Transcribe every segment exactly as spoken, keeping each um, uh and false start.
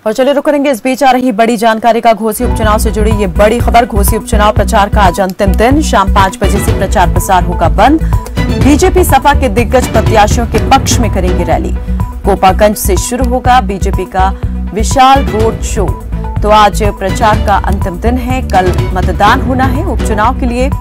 और चलिए रुक करेंगे इस बीच आ रही बड़ी जानकारी का। घोसी उपचुनाव से जुड़ी ये बड़ी खबर। घोसी उपचुनाव प्रचार का आज अंतिम दिन, शाम पांच बजे से प्रचार प्रसार होगा बंद। बीजेपी सपा के दिग्गज प्रत्याशियों के पक्ष में करेंगे रैली। कोपागंज से शुरू होगा बीजेपी का विशाल रोड शो। तो आज प्रचार का अंतिम दिन है, कल मतदान होना है उपचुनाव के लिए।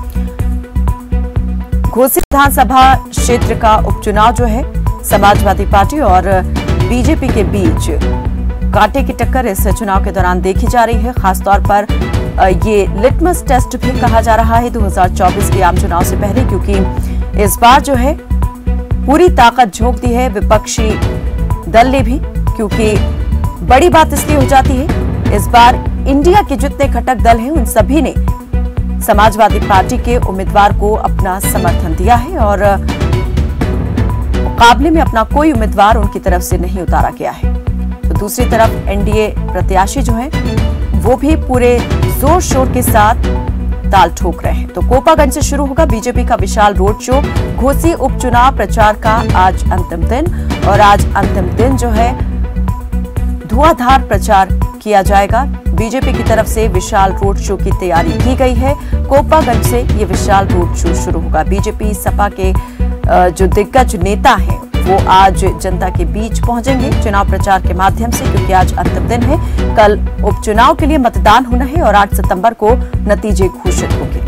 घोसी विधानसभा क्षेत्र का उपचुनाव जो है समाजवादी पार्टी और बीजेपी के बीच कांटे की टक्कर इस चुनाव के दौरान देखी जा रही है। खासतौर पर ये लिटमस टेस्ट भी कहा जा रहा है दो हज़ार चौबीस के आम चुनाव से पहले, क्योंकि इस बार जो है पूरी ताकत झोंक दी है विपक्षी दल ने भी। क्योंकि बड़ी बात इसलिए हो जाती है, इस बार इंडिया के जितने घटक दल हैं उन सभी ने समाजवादी पार्टी के उम्मीदवार को अपना समर्थन दिया है और मुकाबले में अपना कोई उम्मीदवार उनकी तरफ से नहीं उतारा गया है। तो दूसरी तरफ एनडीए प्रत्याशी जो हैं वो भी पूरे जोर शोर के साथ ताल ठोक रहे हैं। तो कोपागंज से शुरू होगा बीजेपी का विशाल रोड शो। घोसी उपचुनाव प्रचार का आज अंतिम दिन और आज अंतिम दिन जो है धुआंधार प्रचार किया जाएगा। बीजेपी की तरफ से विशाल रोड शो की तैयारी की गई है। कोपागंज से ये विशाल रोड शो शुरू होगा। बीजेपी सपा के जो दिग्गज नेता हैं वो आज जनता के बीच पहुंचेंगे चुनाव प्रचार के माध्यम से, क्योंकि आज अंतिम दिन है। कल उपचुनाव के लिए मतदान होना है और आठ सितंबर को नतीजे घोषित होंगे।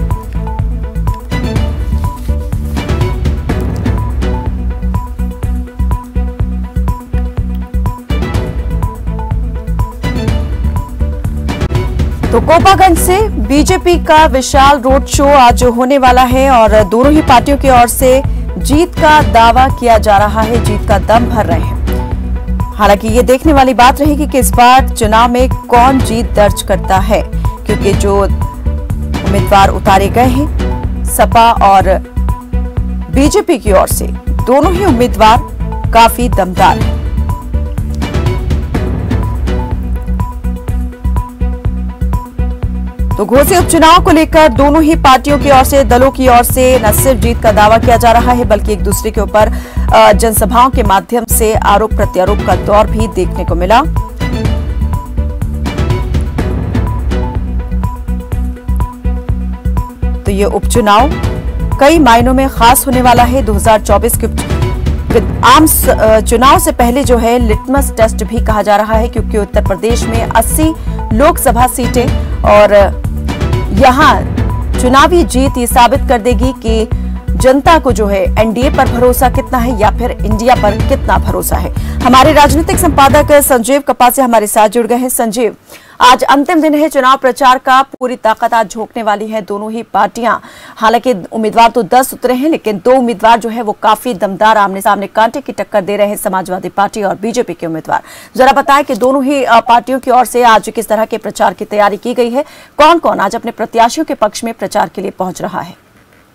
तो कोपागंज से बीजेपी का विशाल रोड शो आज होने वाला है और दोनों ही पार्टियों की ओर से जीत का दावा किया जा रहा है, जीत का दम भर रहे हैं। हालांकि ये देखने वाली बात रहेगी कि इस बार चुनाव में कौन जीत दर्ज करता है, क्योंकि जो उम्मीदवार उतारे गए हैं सपा और बीजेपी की ओर से, दोनों ही उम्मीदवार काफी दमदार हैं। तो घोसी उपचुनाव को लेकर दोनों ही पार्टियों की ओर से, दलों की ओर से न सिर्फ जीत का दावा किया जा रहा है, बल्कि एक दूसरे के ऊपर जनसभाओं के माध्यम से आरोप प्रत्यारोप का दौर भी देखने को मिला। तो ये उपचुनाव कई मायनों में खास होने वाला है। दो हज़ार चौबीस के आम चुनाव से पहले जो है लिटमस टेस्ट भी कहा जा रहा है, क्योंकि उत्तर प्रदेश में अस्सी लोकसभा सीटें और यहां चुनावी जीत ये साबित कर देगी कि जनता को जो है एनडीए पर भरोसा कितना है या फिर इंडिया पर कितना भरोसा है। हमारे राजनीतिक संपादक संजीव कपासिया हमारे साथ जुड़ गए हैं। संजीव, आज अंतिम दिन है चुनाव प्रचार का, पूरी ताकत आज झोंकने वाली है दोनों ही पार्टियां। हालांकि उम्मीदवार तो दस उतरे हैं, लेकिन दो उम्मीदवार जो है वो काफी दमदार आमने सामने कांटे की टक्कर दे रहे हैं, समाजवादी पार्टी और बीजेपी के उम्मीदवार। जरा बताएं कि दोनों ही पार्टियों की ओर से आज किस तरह के प्रचार की तैयारी की गई है, कौन कौन आज अपने प्रत्याशियों के पक्ष में प्रचार के लिए पहुंच रहा है।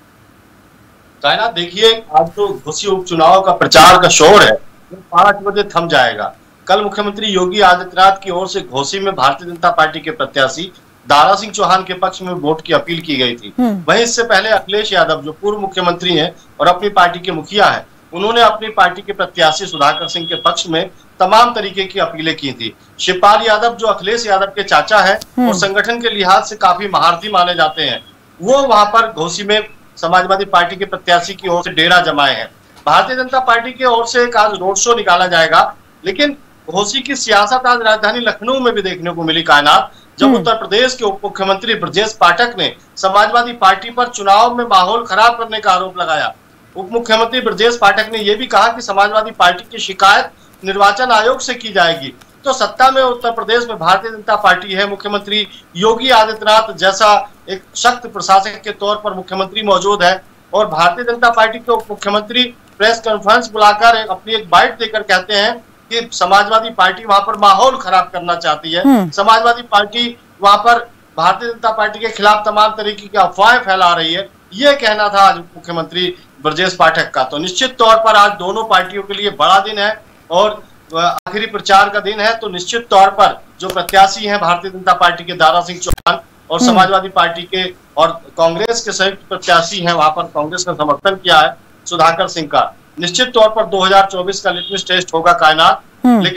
कायनात, देखिए आज तो घोसी उपचुनाव का प्रचार का शोर है, पांच बजे थम जाएगा। कल मुख्यमंत्री योगी आदित्यनाथ की ओर से घोसी में भारतीय जनता पार्टी के प्रत्याशी दारा सिंह चौहान के पक्ष में वोट की अपील की गई थी। वहीं इससे पहले अखिलेश यादव जो पूर्व मुख्यमंत्री हैं और अपनी पार्टी के मुखिया हैं, उन्होंने अपनी पार्टी के प्रत्याशी सुधाकर सिंह के पक्ष में तमाम तरीके की अपीलें की थी। शिवपाल यादव जो अखिलेश यादव के चाचा है और संगठन के लिहाज से काफी महारथी माने जाते हैं, वो वहां पर घोसी में समाजवादी पार्टी के प्रत्याशी की ओर से डेरा जमाए हैं। भारतीय जनता पार्टी की ओर से एक आज रोड शो निकाला जाएगा, लेकिन घोसी की सियासत आज राजधानी लखनऊ में भी देखने को मिली। कायनात, जब उत्तर प्रदेश के उप मुख्यमंत्री ब्रजेश पाठक ने समाजवादी पार्टी पर चुनाव में माहौल खराब करने का आरोप लगाया। उप मुख्यमंत्री ब्रजेश पाठक ने यह भी कहा कि समाजवादी पार्टी की शिकायत निर्वाचन आयोग से की जाएगी। तो सत्ता में उत्तर प्रदेश में भारतीय जनता पार्टी है, मुख्यमंत्री योगी आदित्यनाथ जैसा एक सख्त प्रशासक के तौर पर मुख्यमंत्री मौजूद है और भारतीय जनता पार्टी के उप मुख्यमंत्री प्रेस कॉन्फ्रेंस बुलाकर अपनी एक बाइट देकर कहते हैं कि समाजवादी पार्टी वहां पर माहौल खराब करना चाहती है। समाजवादी पार्टी वहां पर भारतीय जनता पार्टी के खिलाफ तमाम तरीके की अफवाहें फैला रही है, ये कहना था आज मुख्यमंत्री ब्रजेश पाठक का। तो निश्चित तौर पर आज दोनों पार्टियों के लिए बड़ा दिन है और आखिरी प्रचार का दिन है। तो निश्चित तौर पर जो प्रत्याशी हैं भारतीय जनता पार्टी के दारा सिंह चौहान और समाजवादी पार्टी के और कांग्रेस के संयुक्त प्रत्याशी हैं, वहां पर कांग्रेस का समर्थन किया है सुधाकर सिंह का। निश्चित तौर पर दो हज़ार चौबीस का लिटमस टेस्ट होगा कायनात, लेकिन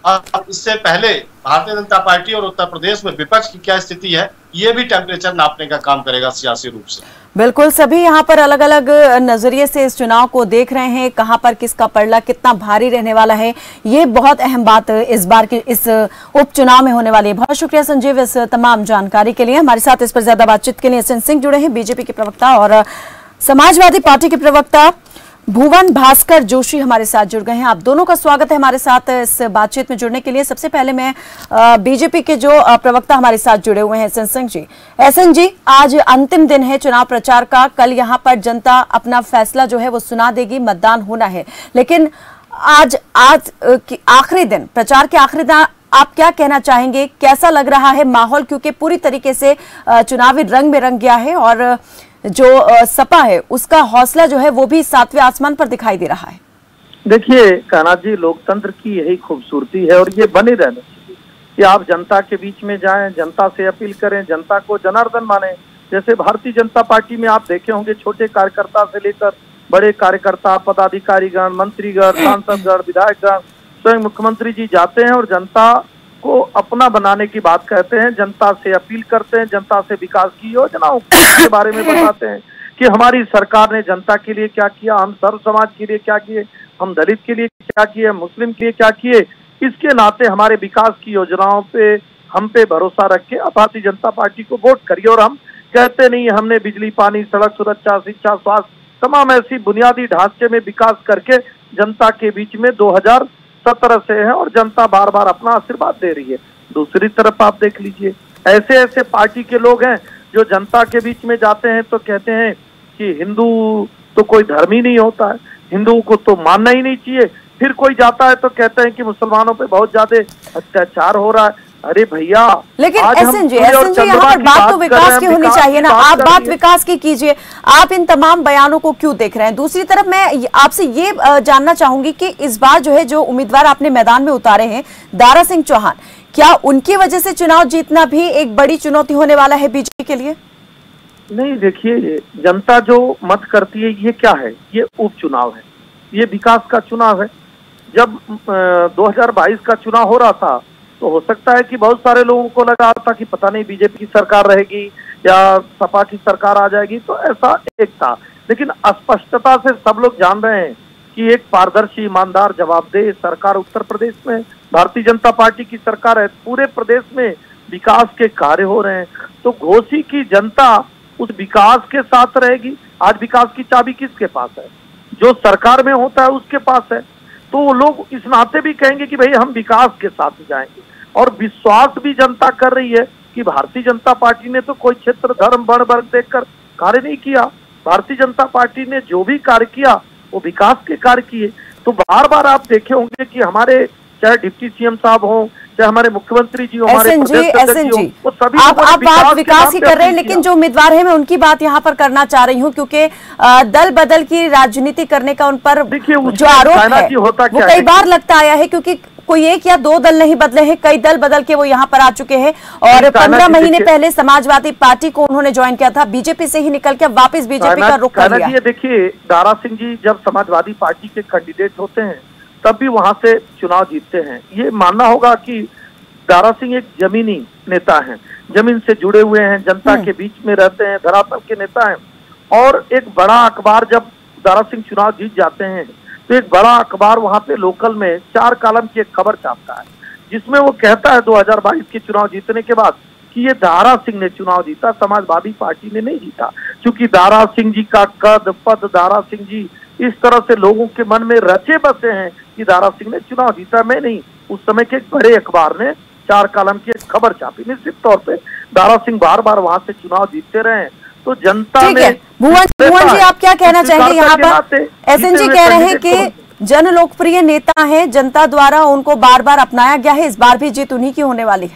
अब इससे पहले भारतीय जनता पार्टी और उत्तर प्रदेश में विपक्ष की क्या स्थिति है, ये भी टेम्परेचर नापने का काम करेगा सियासी रूप से। बिल्कुल, सभी यहाँ पर अलग अलग नजरिए से इस चुनाव को देख रहे हैं, कहां पर किसका पलड़ा कितना भारी रहने वाला है, ये बहुत अहम बात इस बार की इस उपचुनाव में होने वाली है। बहुत शुक्रिया संजीव इस तमाम जानकारी के लिए। हमारे साथ इस पर ज्यादा बातचीत के लिए एस एन सिंह जुड़े हैं, बीजेपी के प्रवक्ता, और समाजवादी पार्टी के प्रवक्ता भुवन भास्कर जोशी हमारे साथ जुड़ गए हैं। आप दोनों का स्वागत है हमारे साथ इस बातचीत में जुड़ने के लिए। सबसे पहले मैं बीजेपी के जो प्रवक्ता हमारे साथ जुड़े हुए हैं एसएन सिंह जी। एसएन जी, आज अंतिम दिन है चुनाव प्रचार का, कल यहां पर जनता अपना फैसला जो है वो सुना देगी, मतदान होना है, लेकिन आज आज आखिरी दिन, प्रचार के आखिरी दिन, आप क्या कहना चाहेंगे, कैसा लग रहा है माहौल, क्योंकि पूरी तरीके से चुनावी रंग में रंग गया है और जो सपा है उसका हौसला जो है वो भी सातवें आसमान पर दिखाई दे रहा है। देखिए कान्हा जी, लोकतंत्र की यही खूबसूरती है और ये बने रहना चाहिए कि आप जनता के बीच में जाएं, जनता से अपील करें, जनता को जनार्दन माने। जैसे भारतीय जनता पार्टी में आप देखे होंगे, छोटे कार्यकर्ता से लेकर बड़े कार्यकर्ता, पदाधिकारीगण, मंत्रीगण, सांसदगण, विधायकगण, स्वयं मुख्यमंत्री जी जाते हैं और जनता को अपना बनाने की बात कहते हैं, जनता से अपील करते हैं, जनता से विकास की योजनाओं के बारे में बताते हैं कि हमारी सरकार ने जनता के लिए क्या किया, हम सर्व समाज के लिए क्या किए, हम दलित के लिए क्या किए, मुस्लिम के लिए क्या किए। इसके नाते हमारे विकास की योजनाओं पे हम पे भरोसा रख के भारतीय जनता पार्टी को वोट करिए। और हम कहते नहीं हमने बिजली, पानी, सड़क सुरक्षा, शिक्षा, स्वास्थ्य, तमाम ऐसी बुनियादी ढांचे में विकास करके जनता के बीच में दो हजार सत्रह से है और जनता बार बार अपना आशीर्वाद दे रही है। दूसरी तरफ आप देख लीजिए, ऐसे ऐसे पार्टी के लोग हैं जो जनता के बीच में जाते हैं तो कहते हैं कि हिंदू तो कोई धर्म ही नहीं होता है, हिंदुओं को तो मानना ही नहीं चाहिए। फिर कोई जाता है तो कहते हैं कि मुसलमानों पे बहुत ज्यादा अत्याचार हो रहा है। अरे भैया, लेकिन एसएन जी, एसएन जी, यहाँ पर बात तो विकास की होनी चाहिए ना, आप बात विकास की कीजिए, आप इन तमाम बयानों को क्यों देख रहे हैं? दूसरी तरफ मैं आपसे ये जानना चाहूंगी कि इस बार जो है जो उम्मीदवार आपने मैदान में उतारे हैं, दारा सिंह चौहान, क्या उनकी वजह से चुनाव जीतना भी एक बड़ी चुनौती होने वाला है बीजेपी के लिए? नहीं, देखिए, जनता जो मत करती है ये क्या है, ये उपचुनाव है, ये विकास का चुनाव है। जब दो हजार बाईस का चुनाव हो रहा था तो हो सकता है कि बहुत सारे लोगों को लगा था कि पता नहीं बीजेपी की सरकार रहेगी या सपा की सरकार आ जाएगी, तो ऐसा एक था। लेकिन स्पष्टता से सब लोग जान रहे हैं कि एक पारदर्शी, ईमानदार, जवाबदेह सरकार उत्तर प्रदेश में भारतीय जनता पार्टी की सरकार है। पूरे प्रदेश में विकास के कार्य हो रहे हैं, तो घोसी की जनता उस विकास के साथ रहेगी। आज विकास की चाबी किसके पास है? जो सरकार में होता है उसके पास है। तो वो लोग इस नाते भी कहेंगे कि भाई हम विकास के साथ जाएंगे, और विश्वास भी जनता कर रही है कि भारतीय जनता पार्टी ने तो कोई क्षेत्र, धर्म, वर्ण, वर्ग देखकर कार्य नहीं किया। भारतीय जनता पार्टी ने जो भी कार्य किया वो विकास के कार्य किए। तो बार बार आप देखे होंगे कि हमारे चाहे डिप्टी सीएम साहब हो, चाहे हमारे मुख्यमंत्री जी, हमारे एसएन जी, एसएन जी, आप आप बात विकास की कर रहे हैं, लेकिन जो उम्मीदवार है मैं उनकी बात यहाँ पर करना चाह रही हूँ, क्योंकि दल बदल की राजनीति करने का उन पर जो आरोप है वो कई बार लगता आया है, क्योंकि कोई एक या दो दल नहीं बदले हैं, कई दल बदल के वो यहाँ पर आ चुके हैं। और पंद्रह महीने पहले समाजवादी पार्टी को उन्होंने ज्वाइन किया था, बीजेपी से ही निकल के वापस बीजेपी का रुख कर लिया। देखिए, दारा सिंह जी जब समाजवादी पार्टी के कैंडिडेट होते हैं तब भी वहां से चुनाव जीतते हैं। ये मानना होगा कि दारा सिंह एक जमीनी नेता हैं, जमीन से जुड़े हुए हैं, जनता के बीच में रहते हैं, धरातल के नेता हैं। और एक बड़ा अखबार, जब दारा सिंह चुनाव जीत जाते हैं तो एक बड़ा अखबार वहां पे लोकल में चार कॉलम की एक खबर छापता है, जिसमें वो कहता है दो हजार बाईस के चुनाव जीतने के बाद कि ये दारा सिंह ने चुनाव जीता, समाजवादी पार्टी ने नहीं जीता। क्योंकि दारा सिंह जी का कद, पद, दारा सिंह जी इस तरह से लोगों के मन में रचे बसे हैं कि दारा सिंह ने चुनाव जीता। मैं नहीं, उस समय के एक बड़े अखबार ने चार कॉलम की एक खबर छापी। निश्चित तौर पे दारा सिंह बार बार वहां से चुनाव जीतते रहे, तो जनता ने। भुवन भुवन जी, आप क्या कहना चाहेंगे यहाँ पर? एसएन जी कह रहे हैं कि जन लोकप्रिय नेता हैं, जनता द्वारा उनको बार बार अपनाया गया है, इस बार भी जीत उन्हीं की होने वाली है।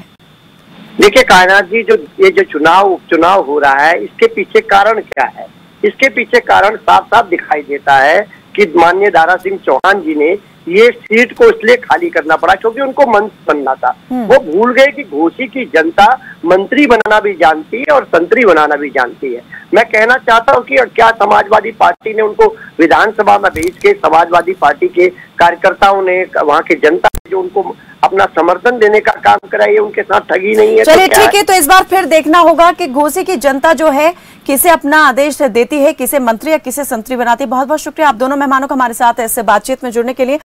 देखिए कायनात जी, जो ये जो चुनाव उपचुनाव हो रहा है, इसके पीछे कारण क्या है? इसके पीछे कारण साफ साफ दिखाई देता है कि माननीय दारा सिंह चौहान जी ने ये सीट को इसलिए खाली करना पड़ा क्योंकि उनको मंत्री बनना था। वो भूल गए कि घोसी की जनता मंत्री बनाना भी जानती है और संतरी बनाना भी जानती है। मैं कहना चाहता हूं कि क्या समाजवादी पार्टी ने उनको विधानसभा में भेज के समाजवादी पार्टी के कार्यकर्ताओं ने, वहां के जनता ने जो उनको अपना समर्थन देने का काम करा, ये उनके साथ ठगी नहीं है? चलिए ठीक है, तो इस बार फिर देखना होगा कि घोसी की जनता जो है किसे अपना आदेश देती है, किसे मंत्री या किसे संतरी बनाती है। बहुत बहुत शुक्रिया आप दोनों मेहमानों का हमारे साथ ऐसे बातचीत में जुड़ने के लिए।